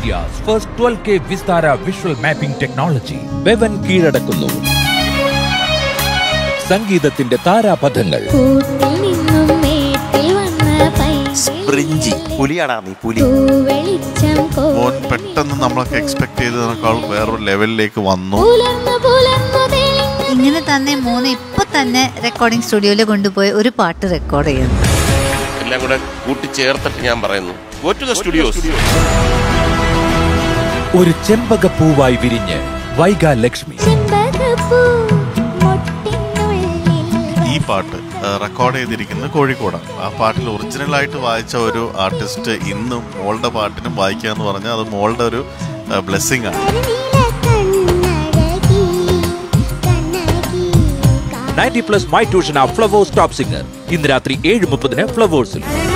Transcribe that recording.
India's first 12K Vistara visual mapping technology. Bevan കീഴടക്കുന്നു സംഗീതത്തിന്റെ താരാപഥങ്ങൾ. സ്പ്രിഞ്ചി പുലിയാടാ നീ പുലി. മോൻ പെട്ടെന്ന് നമ്മളൊക്കെ എക്സ്പെക്ട് ചെയ്തതിനേക്കാളും വേറൊരു ലെവലിലേക്ക് വന്നു. ഇങ്ങനെ തന്നെ മോനെ ഇപ്പൊ തന്നെ റെക്കോർഡിംഗ് സ്റ്റുഡിയോയിൽ കൊണ്ടുപോയി ഒരു പാട്ട് റെക്കോർഡ് ചെയ്യുന്നു. എല്ലാം കൂടെ കൂട്ടിച്ചേർത്തിട്ട് ഞാൻ പറയുന്നു, go to the studios. ഒരു ചെമ്പകപ്പൂവായി വിരിഞ്ഞ് വൈഗാ ലക്ഷ്മി. ഈ പാട്ട് റെക്കോർഡ് ചെയ്തിരിക്കുന്നത് കോഴിക്കോടാണ്. ആ പാട്ടിൽ ഒറിജിനലായിട്ട് വായിച്ച ഒരു ആർട്ടിസ്റ്റ് ഇന്നും മോളുടെ പാട്ടിനും വായിക്കുക എന്ന് പറഞ്ഞാൽ അത് മോളുടെ ഒരു ബ്ലെസ്സിങ് ആണ്. 90+ മൈ ട്യൂഷൻ ആ ഫ്ലവേഴ്സ് ടോപ്പ് സിംഗർ. ഇന്ന് രാത്രി 7:30 ഫ്ലവേഴ്സിൽ.